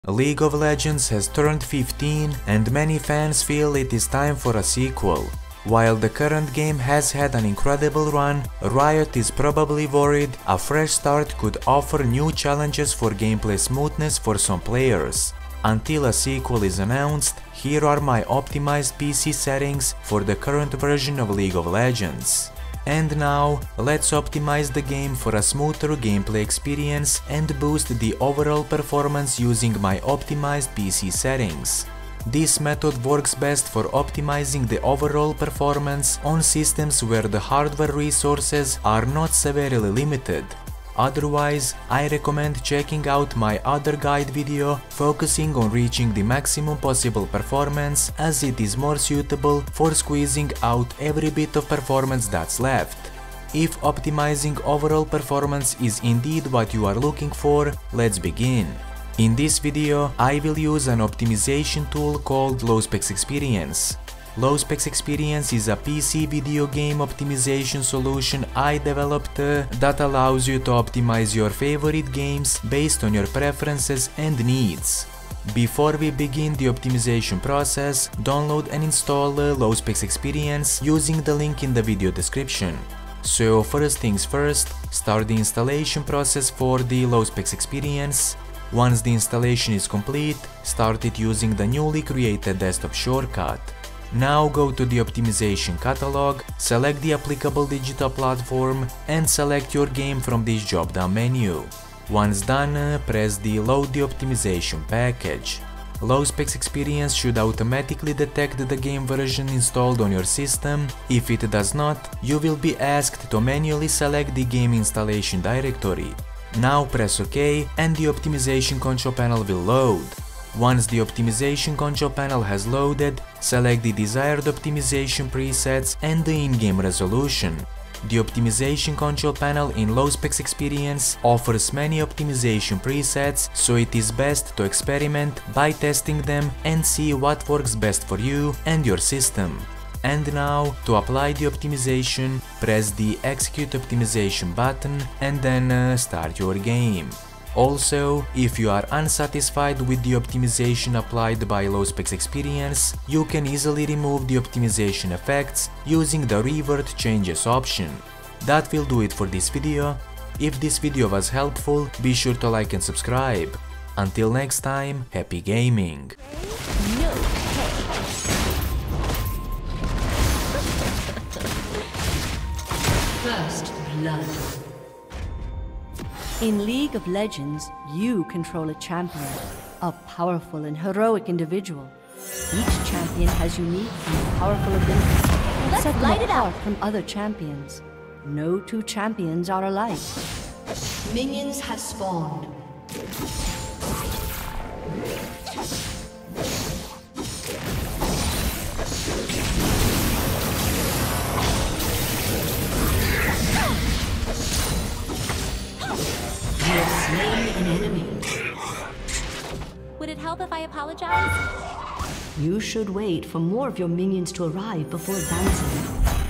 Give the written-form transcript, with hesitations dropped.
League of Legends has turned 15 and many fans feel it is time for a sequel. While the current game has had an incredible run, Riot is probably worried a fresh start could offer new challenges for gameplay smoothness for some players. Until a sequel is announced, here are my optimized PC settings for the current version of League of Legends. And now, let's optimize the game for a smoother gameplay experience and boost the overall performance using my optimized PC settings. This method works best for optimizing the overall performance on systems where the hardware resources are not severely limited. Otherwise, I recommend checking out my other guide video focusing on reaching the maximum possible performance, as it is more suitable for squeezing out every bit of performance that's left. If optimizing overall performance is indeed what you are looking for, let's begin. In this video, I will use an optimization tool called Low Specs Experience. Low Specs Experience is a PC video game optimization solution I developed that allows you to optimize your favorite games based on your preferences and needs. Before we begin the optimization process, download and install Low Specs Experience using the link in the video description. So first things first, start the installation process for the Low Specs Experience. Once the installation is complete, start it using the newly created desktop shortcut. Now go to the optimization catalog, select the applicable digital platform and select your game from this drop-down menu. Once done, press the Load the optimization package. Low Specs Experience should automatically detect the game version installed on your system. If it does not, you will be asked to manually select the game installation directory. Now press OK and the optimization control panel will load. Once the optimization control panel has loaded, select the desired optimization presets and the in-game resolution. The optimization control panel in Low Specs Experience offers many optimization presets, so it is best to experiment by testing them and see what works best for you and your system. And now, to apply the optimization, press the Execute Optimization button and then start your game. Also, if you are unsatisfied with the optimization applied by Low Specs Experience, you can easily remove the optimization effects using the Revert Changes option. That will do it for this video. If this video was helpful, be sure to like and subscribe. Until next time, happy gaming! First blood. In League of Legends, you control a champion, a powerful and heroic individual. Each champion has unique and powerful abilities that set them apart from other champions. No two champions are alike. Minions have spawned. You have slain an enemy. Would it help if I apologize? You should wait for more of your minions to arrive before advancing.